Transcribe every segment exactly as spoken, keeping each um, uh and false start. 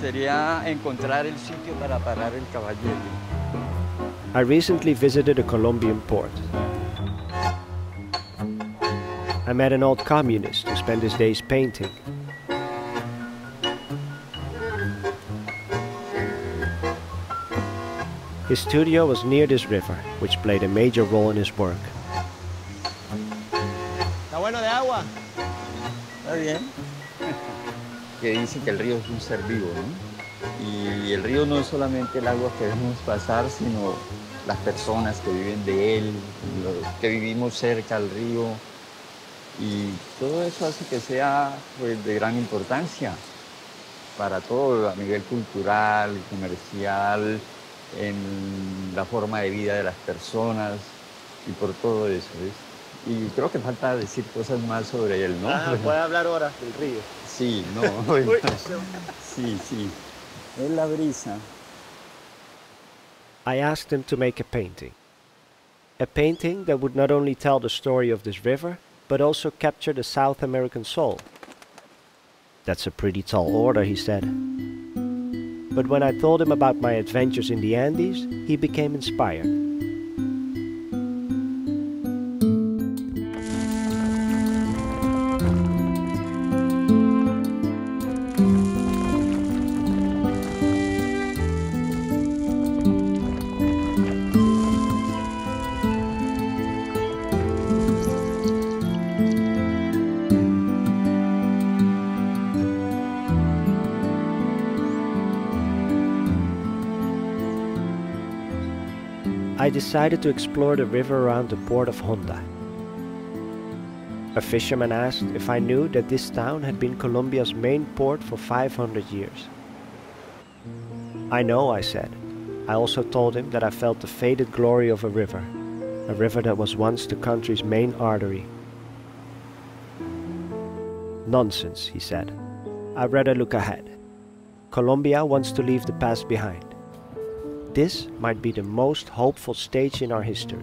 sería encontrar el sitio para parar el caballete. I recently visited a Colombian port. I met an old communist who spent his days painting. His studio was near this river, which played a major role in his work. ¿Está bueno de agua? Está bien. Que dice que el río es un ser vivo, ¿no? Y el río no es solamente el agua que vemos pasar, sino las personas que viven de él, los que vivimos cerca al río. Y todo eso hace que sea, pues, de gran importancia para todo, a nivel cultural, comercial, en la forma de vida de las personas y por todo eso, ¿ves? Y creo que falta decir cosas más sobre él, ¿no? Ah, puede hablar ahora del río. Sí, no. Sí, sí. Es la brisa. I asked him to make a painting. A painting that would not only tell the story of this river, but also capture the South American soul. That's a pretty tall order, he said. But when I told him about my adventures in the Andes, he became inspired. I decided to explore the river around the port of Honda. A fisherman asked if I knew that this town had been Colombia's main port for five hundred years. I know, I said. I also told him that I felt the faded glory of a river, a river that was once the country's main artery. Nonsense, he said. I'd rather look ahead. Colombia wants to leave the past behind. This might be the most hopeful stage in our history.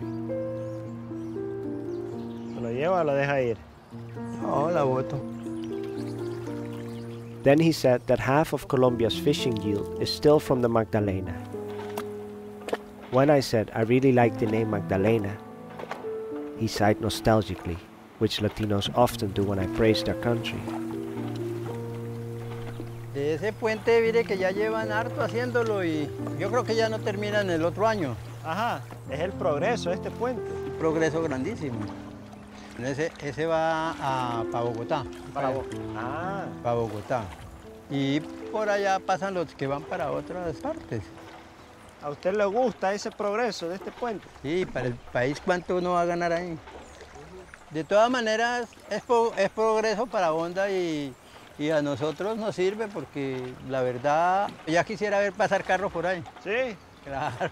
¿Lo lleva o lo deja ir? No, la boto. Then he said that half of Colombia's fishing yield is still from the Magdalena. When I said I really like the name Magdalena, he sighed nostalgically, which Latinos often do when I praise their country. De ese puente, mire que ya llevan harto haciéndolo y yo creo que ya no terminan el otro año. Ajá, es el progreso este puente. Un progreso grandísimo. Ese, ese va a, para Bogotá. Para Bo- ah. Para Bogotá. Y por allá pasan los que van para otras partes. ¿A usted le gusta ese progreso de este puente? Sí, para el país, ¿cuánto uno va a ganar ahí? De todas maneras, es, pro, es progreso para Honda y, y a nosotros nos sirve porque la verdad, ya quisiera ver pasar carros por ahí. Sí. Claro.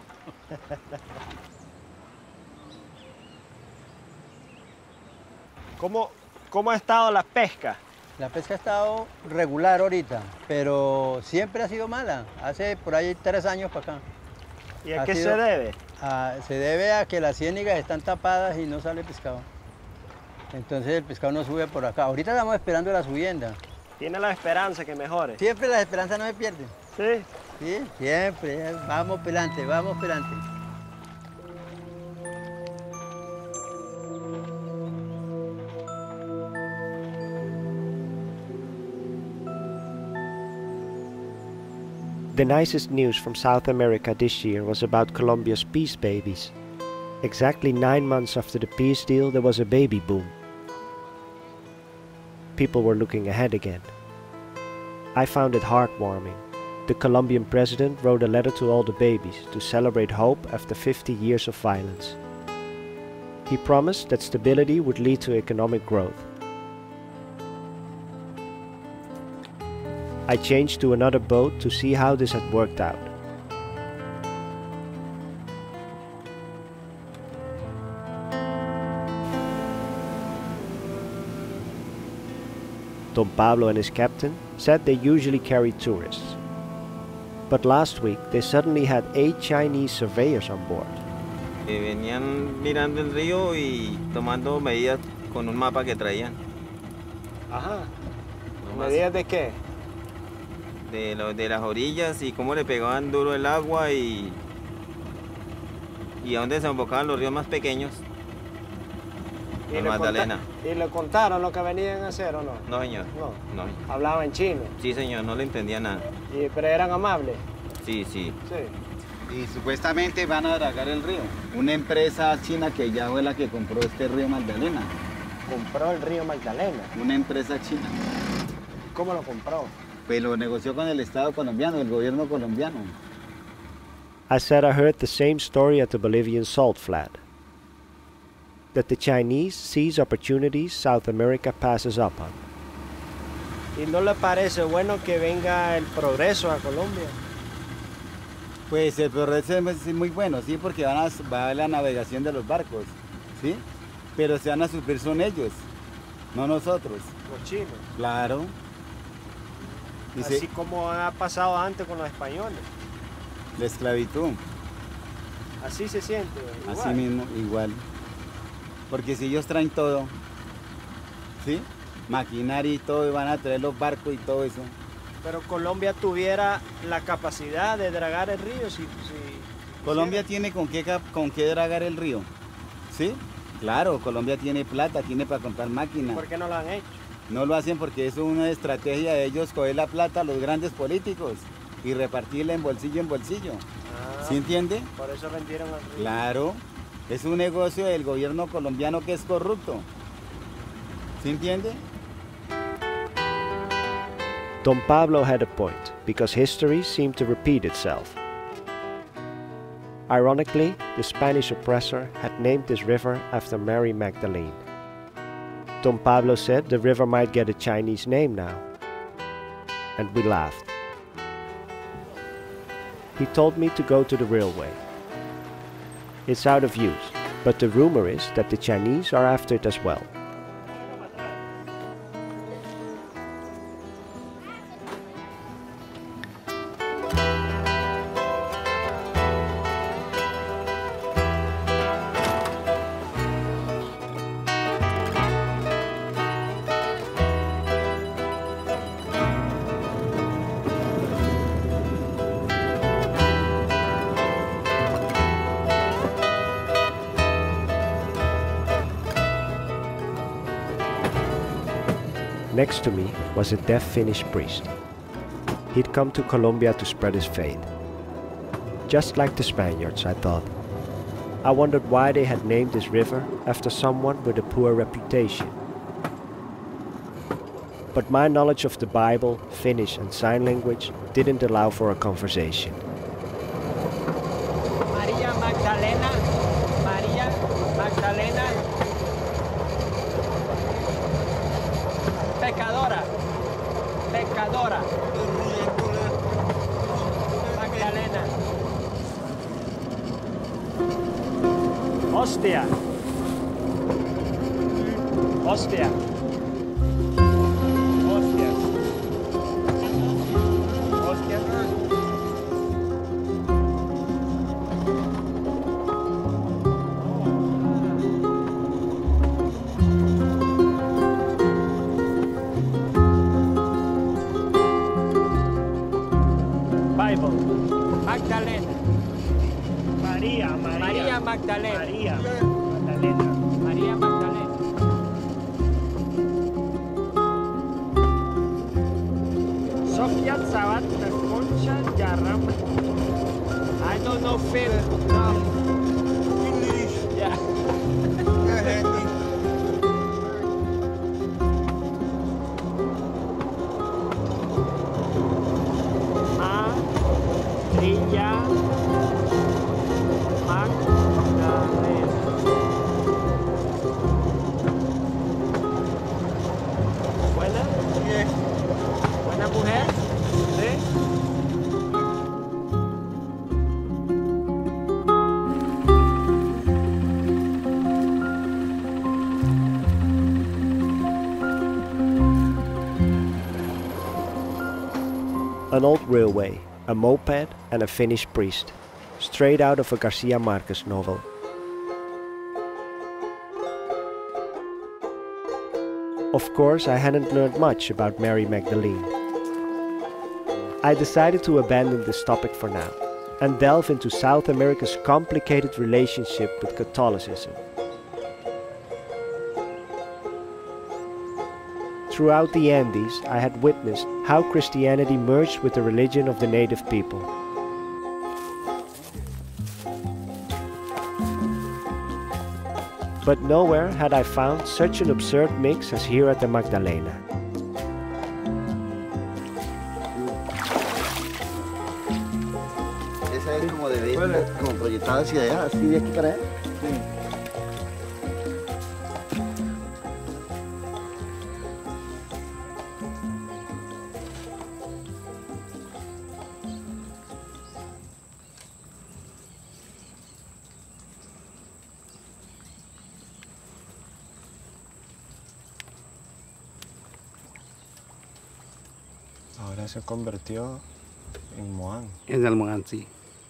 ¿Cómo, ¿Cómo ha estado la pesca? La pesca ha estado regular ahorita, pero siempre ha sido mala. Hace por ahí tres años para acá. ¿Y a Ha qué sido- se debe? a- se debe a que las ciénegas están tapadas y no sale pescado. Entonces el pescado no sube por acá. Ahorita estamos esperando la subienda. Tiene la esperanza que mejore. Siempre las esperanzas no se pierden. Sí. Sí, siempre. Vamos pelante, vamos pelante. The nicest news from South America this year was about Colombia's peace babies. Exactly nine months after the peace deal, there was a baby boom. People were looking ahead again. I found it heartwarming. The Colombian president wrote a letter to all the babies to celebrate hope after fifty years of violence. He promised that stability would lead to economic growth. I changed to another boat to see how this had worked out. Don Pablo and his captain said they usually carry tourists. But last week they suddenly had eight Chinese surveyors on board. Eh, venían mirando el río y tomando medidas con un mapa que traían. Ajá. Nomás ¿Medidas de qué? de, lo, de las orillas y cómo le pegaban duro el agua y, y a dónde desembocaban los ríos más pequeños. ¿Y En le Magdalena. conta- ¿Y le contaron lo que venían a hacer o no? No, señor. No. No, señor. Hablaban chino, Sí, señor, no le entendía nada. y, pero eran amables. Sí, sí. Sí. Y supuestamente van a dragar el río. Una empresa china que ya fue la que compró este río Magdalena. Compró el río Magdalena. Una empresa china. ¿Cómo lo compró? Pues lo negoció con el Estado colombiano, el gobierno colombiano. I said I heard the same story at the Bolivian salt flat. That the Chinese seize opportunities South America passes up on. ¿Y no le parece bueno que venga el progreso a Colombia? Pues el progreso es muy bueno, sí, porque van a, va a haber la navegación de los barcos, sí. Pero se van a suplir son ellos, no nosotros. Los chinos. Claro. Dice, Así como ha pasado antes con los españoles. la esclavitud, Así se siente. así igual. mismo, igual. Porque si ellos traen todo, ¿sí? Maquinaria y todo, y van a traer los barcos y todo eso. Pero Colombia tuviera la capacidad de dragar el río si... si Colombia quisiera. tiene con qué, cap- con qué dragar el río, ¿sí? Claro, Colombia tiene plata, tiene para comprar máquinas. ¿Por qué no lo han hecho? No lo hacen porque es una estrategia de ellos coger la plata a los grandes políticos y repartirla en bolsillo en bolsillo. Ah, ¿Sí entiende? por eso vendieron el río. Claro, es un negocio del gobierno colombiano que es corrupto. ¿Sí entiende? Don Pablo had a point, because history seemed to repeat itself. Ironically, the Spanish oppressor had named this river after Mary Magdalene. Don Pablo said the river might get a Chinese name now. And we laughed. He told me to go to the railway. It's out of use, but the rumor is that the Chinese are after it as well. Next to me was a deaf Finnish priest. He'd come to Colombia to spread his faith. Just like the Spaniards, I thought. I wondered why they had named this river after someone with a poor reputation. But my knowledge of the Bible, Finnish and sign language didn't allow for a conversation. María Magdalena, María Magdalena, pecadora, pecadora, Magdalena. Hostia, hostia, hostia, hostia. Bible. Magdalena. María, María. María Magdalena. María Magdalena. María Magdalena. Sofia Zavat Concha Yaram. I don't know Finnish. No. English. Yeah. María Magdalena. ¿Buena? ¿Buena mujer? ¿Sí? An old railway, a moped and a Finnish priest, straight out of a Garcia Marquez novel. Of course, I hadn't learned much about Mary Magdalene. I decided to abandon this topic for now and delve into South America's complicated relationship with Catholicism. Throughout the Andes, I had witnessed how Christianity merged with the religion of the native people. But nowhere had I found such an absurd mix as here at the Magdalena. Esa es como de vista, como proyectada hacia allá, así de aquí para allá. Ahora se convirtió en Moán. En el Moán, sí.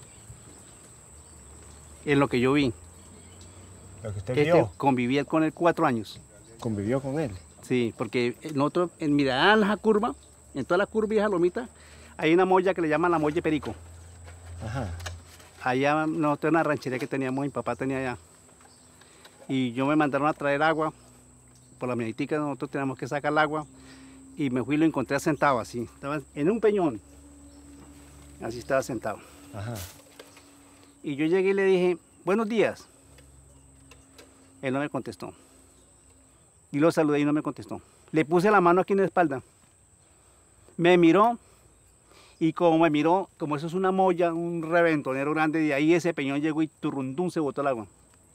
Es lo que yo vi. Lo que usted Este, vio, conviví con él cuatro años. convivió con él. Sí, porque nosotros, en mira, en la curva, en toda la curva y esa lomita, hay una molla que le llaman la molla Perico. Ajá. Allá, nosotros en la ranchería que teníamos, mi papá tenía allá. Y yo me mandaron a traer agua. Por la meditica nosotros teníamos que sacar el agua. Y me fui y lo encontré sentado así. Estaba en un peñón. Así estaba sentado. Ajá. Y yo llegué y le dije, buenos días. Él no me contestó. Y lo saludé y no me contestó. Le puse la mano aquí en la espalda. Me miró. Y como me miró, como eso es una molla, un reventonero grande, de ahí ese peñón llegó y turrundún se botó el agua.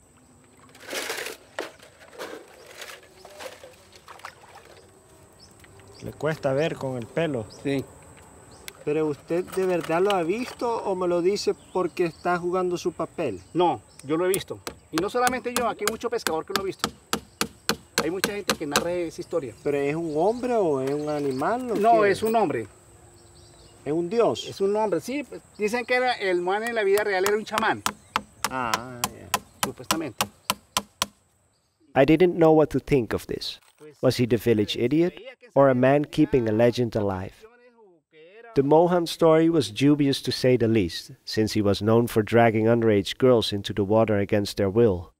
Le cuesta ver con el pelo. Sí. ¿Pero usted de verdad lo ha visto o me lo dice porque está jugando su papel? No, yo lo he visto. Y no solamente yo, aquí hay mucho pescador que lo ha visto. Hay mucha gente que narra esa historia. ¿Pero es un hombre o es un animal? ¿O No, qué? es un hombre. ¿Es un dios? Es un hombre, sí. Pues, dicen que era, el Moán en la vida real era un chamán, Ah, ya. supuestamente. I didn't know what to think of this. Was he the village idiot or a man keeping a legend alive? The Mohan story was dubious to say the least, since he was known for dragging underage girls into the water against their will.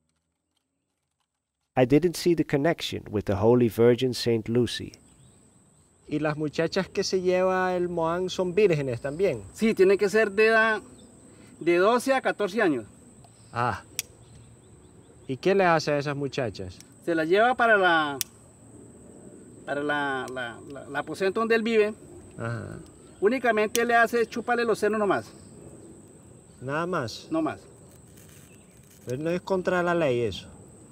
I didn't see the connection with the Holy Virgin Saint Lucy. ¿Y las muchachas que se lleva el Moán son vírgenes también? Sí, tiene que ser de edad de doce a catorce años. Ah. ¿Y qué le hace a esas muchachas? Se las lleva para la para la, la, la, la aposento donde él vive. Ajá. Únicamente le hace chuparle los senos nomás, Nada más. no más. Pero no es contra la ley eso.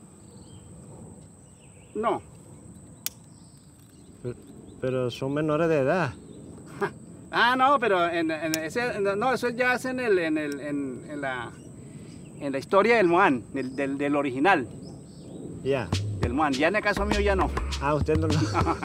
No, Pero, pero son menores de edad. ah no, pero en, en ese, no, eso ya es en, el, en, el, en, en, la, en la historia del Moán, del, del, del original, Ya. del Moán. Ya en el caso mío ya no. Ah, usted no lo...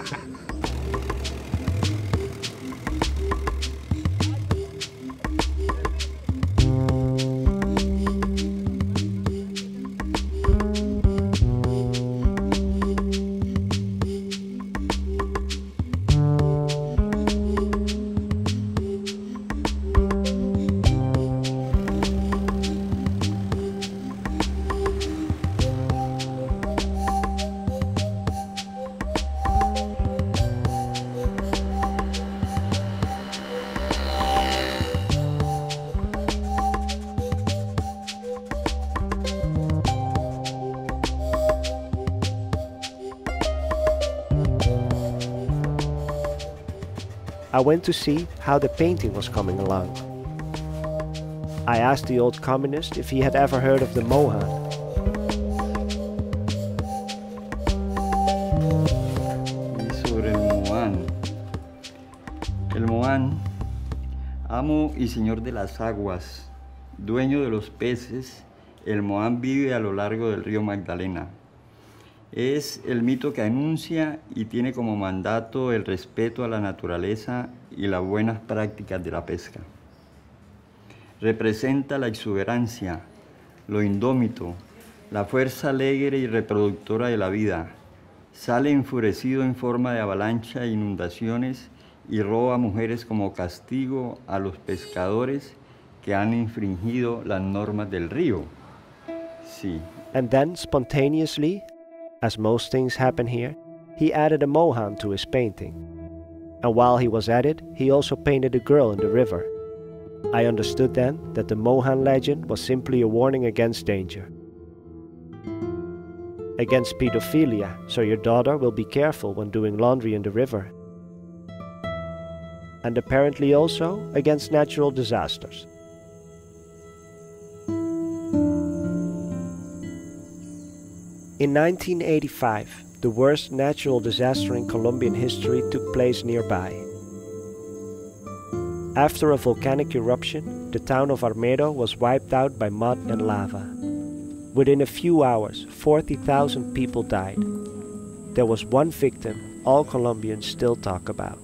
I went to see how the painting was coming along. I asked the old communist if he had ever heard of the Mohan. Y sobre el Moán. El Moán, amo y señor de las aguas, dueño de los peces, el Moán vive a lo largo del río Magdalena. Es el mito que anuncia y tiene como mandato el respeto a la naturaleza y las buenas prácticas de la pesca. Representa la exuberancia, lo indómito, la fuerza alegre y reproductora de la vida. Sale enfurecido en forma de avalancha e inundaciones y roba mujeres como castigo a los pescadores que han infringido las normas del río. Sí. And then, spontaneously, as most things happen here, he added a mohan to his painting. And while he was at it, he also painted a girl in the river. I understood then that the mohan legend was simply a warning against danger. Against pedophilia, so your daughter will be careful when doing laundry in the river. And apparently also against natural disasters. In nineteen eighty-five, the worst natural disaster in Colombian history took place nearby. After a volcanic eruption, the town of Armero was wiped out by mud and lava. Within a few hours, forty thousand people died. There was one victim all Colombians still talk about.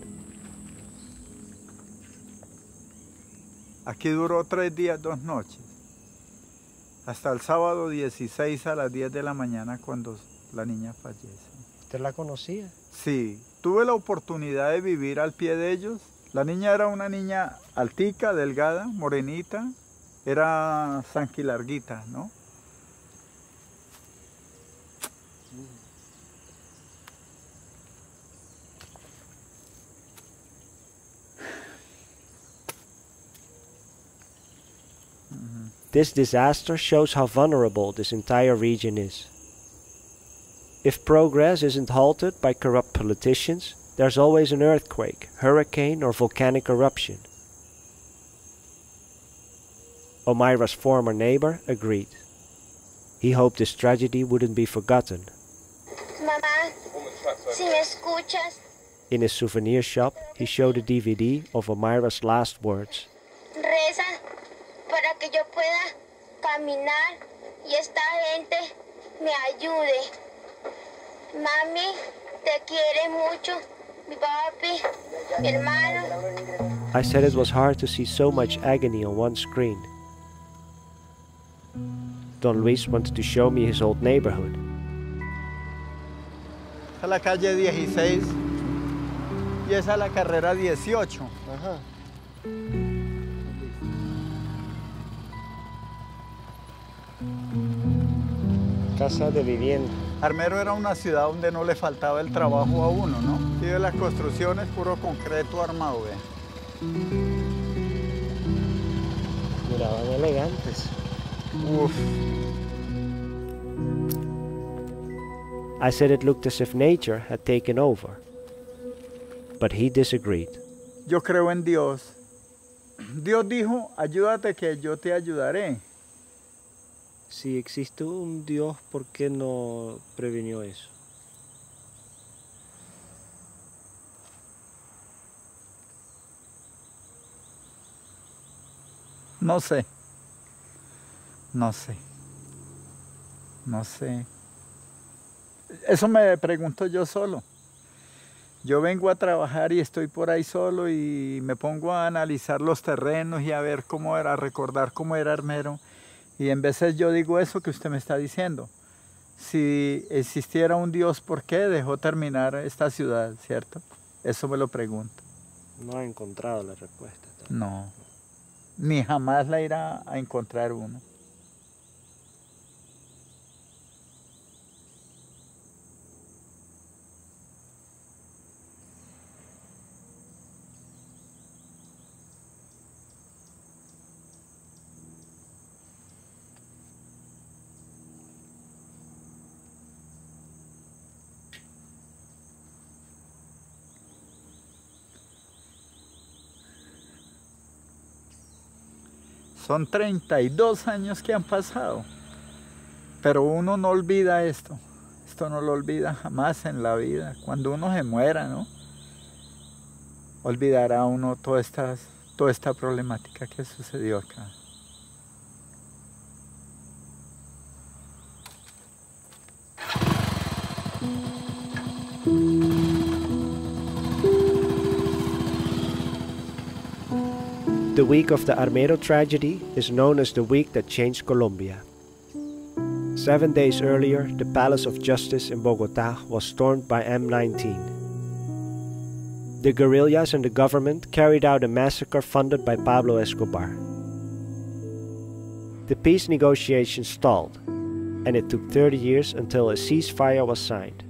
Aquí duró tres días, dos noches. Hasta el sábado dieciséis a las diez de la mañana cuando la niña fallece. ¿Usted la conocía? Sí, tuve la oportunidad de vivir al pie de ellos. La niña era una niña altica, delgada, morenita. Era sanquilarguita, ¿no? This disaster shows how vulnerable this entire region is. If progress isn't halted by corrupt politicians, there's always an earthquake, hurricane, or volcanic eruption. Omaira's former neighbor agreed. He hoped this tragedy wouldn't be forgotten. Mamá, si me escuchas. In his souvenir shop, he showed a D V D of Omaira's last words. Reza para que yo pueda caminar y esta gente me ayude. Mami, te quiere mucho, mi papi, mi hermano. I said it was hard to see so much agony on one screen. Don Luis wanted to show me his old neighborhood. Esa es la calle dieciséis y esa es la carrera dieciocho. Ajá. Casa de vivienda. Armero era una ciudad donde no le faltaba el trabajo a uno, ¿no? Y de las construcciones, puro concreto armado, ¿ve? Miraban elegantes. Uf. I said it looked as if nature had taken over. But he disagreed. Yo creo en Dios. Dios dijo, ayúdate que yo te ayudaré. Si existe un Dios, ¿por qué no prevenió eso? No sé. No sé. No sé. Eso me pregunto yo solo. Yo vengo a trabajar y estoy por ahí solo y me pongo a analizar los terrenos y a ver cómo era, a recordar cómo era Armero. Y en veces yo digo eso que usted me está diciendo. Si existiera un Dios, ¿por qué dejó terminar esta ciudad, cierto? Eso me lo pregunto. No he encontrado la respuesta. No. Ni jamás la irá a encontrar uno. Son treinta y dos años que han pasado, pero uno no olvida esto, esto no lo olvida jamás en la vida. Cuando uno se muera, ¿no? Olvidará uno toda esta, toda esta problemática que sucedió acá. The week of the Armero tragedy is known as the week that changed Colombia. Seven days earlier, the Palace of Justice in Bogotá was stormed by M nineteen. the guerrillas and the government carried out a massacre funded by Pablo Escobar. The peace negotiations stalled, and it took thirty years until a ceasefire was signed.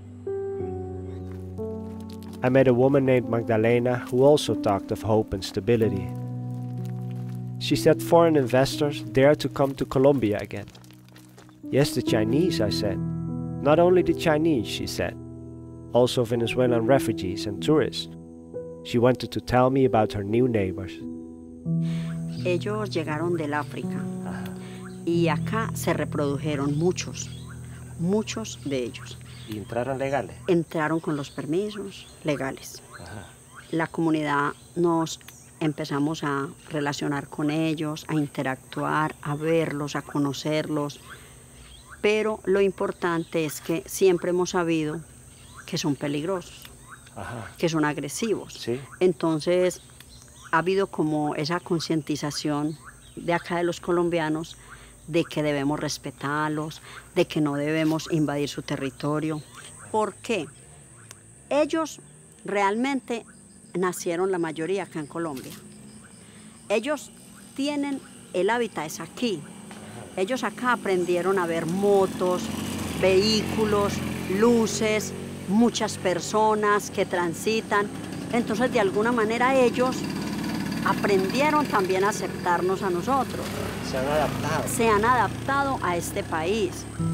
I met a woman named Magdalena who also talked of hope and stability. She said foreign investors dare to come to Colombia again. Yes, the Chinese, I said. Not only the Chinese, she said. Also Venezuelan refugees and tourists. She wanted to tell me about her new neighbors. Ellos llegaron del África y acá se reprodujeron muchos, muchos de ellos. ¿Y entraron legales? Entraron con los permisos legales. Ajá. La comunidad nos empezamos a relacionar con ellos, a interactuar, a verlos, a conocerlos. Pero lo importante es que siempre hemos sabido que son peligrosos, ajá, que son agresivos. ¿Sí? Entonces ha habido como esa concientización de acá de los colombianos de que debemos respetarlos, de que no debemos invadir su territorio. ¿Por qué? Ellos realmente nacieron la mayoría acá en Colombia. Ellos tienen, el hábitat es aquí. Ellos acá aprendieron a ver motos, vehículos, luces, muchas personas que transitan. Entonces, de alguna manera, ellos aprendieron también a aceptarnos a nosotros. Se han adaptado. Se han adaptado a este país.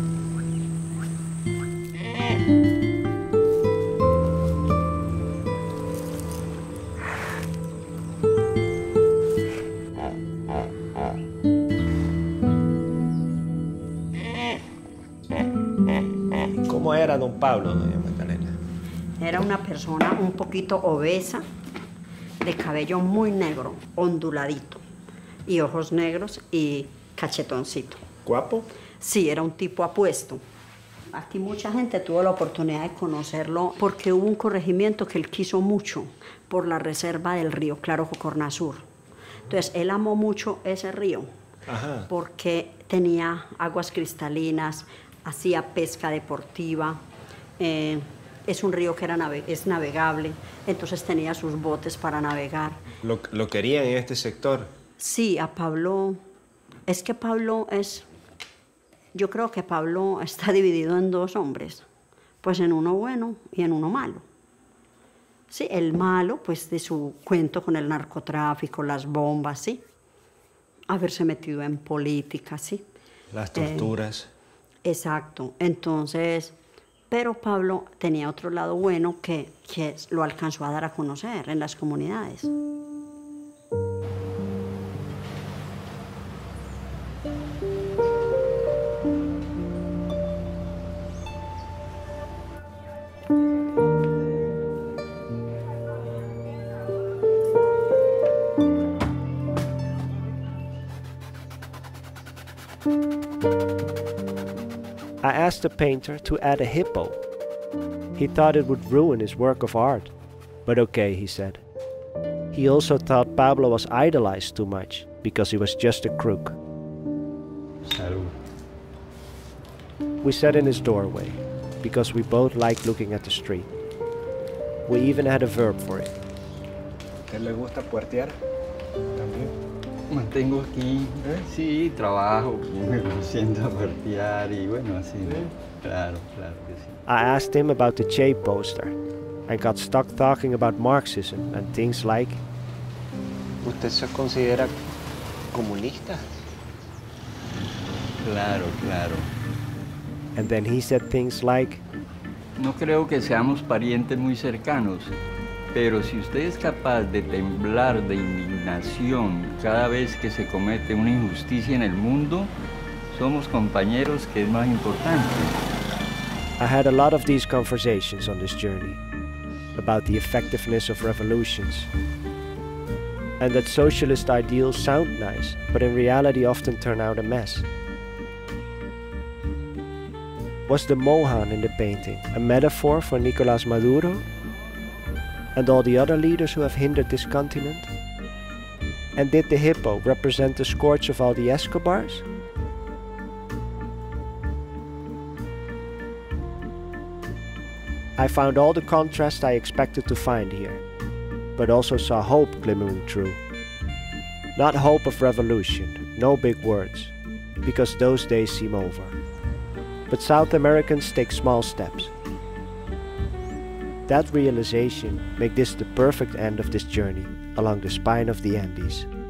¿Cómo era don Pablo, doña Magdalena? Era una persona un poquito obesa, de cabello muy negro, onduladito, y ojos negros y cachetoncito. ¿Guapo? Sí, era un tipo apuesto. Aquí mucha gente tuvo la oportunidad de conocerlo porque hubo un corregimiento que él quiso mucho por la reserva del río Claro Jocornasur. Entonces, él amó mucho ese río. Ajá. Porque tenía aguas cristalinas, hacía pesca deportiva, eh, es un río que era nave es navegable, entonces tenía sus botes para navegar. ¿Lo, lo querían en este sector? Sí, a Pablo, es que Pablo es, yo creo que Pablo está dividido en dos hombres, pues en uno bueno y en uno malo. Sí, el malo, pues de su cuento con el narcotráfico, las bombas, sí, haberse metido en política, sí. Las torturas. Eh, exacto, entonces, pero Pablo tenía otro lado bueno que, que lo alcanzó a dar a conocer en las comunidades. I asked the painter to add a hippo. He thought it would ruin his work of art, but okay, he said. He also thought Pablo was idolized too much because he was just a crook. Salud. We sat in his doorway because we both liked looking at the street. We even had a verb for it. ¿A usted le gusta puertear? También. Mantengo aquí, ¿eh? Sí, trabajo, me siento a partear y bueno, así, ¿no? Claro, claro que sí. I asked him about the Che poster and got stuck talking about Marxism and things like... ¿Usted se considera comunista? Claro, claro. And then he said things like... No creo que seamos parientes muy cercanos, pero si usted es capaz de temblar de indignación cada vez que se comete una injusticia en el mundo, somos compañeros, que es más importante. I had a lot of these conversations on this journey about the effectiveness of revolutions and that socialist ideals sound nice, but in reality often turn out a mess. Was the Mohan in the painting a metaphor for Nicolás Maduro and all the other leaders who have hindered this continent? And did the hippo represent the scourge of all the Escobars? I found all the contrast I expected to find here, but also saw hope glimmering through. Not hope of revolution, no big words, because those days seem over. But South Americans take small steps. That realization makes this the perfect end of this journey along the spine of the Andes.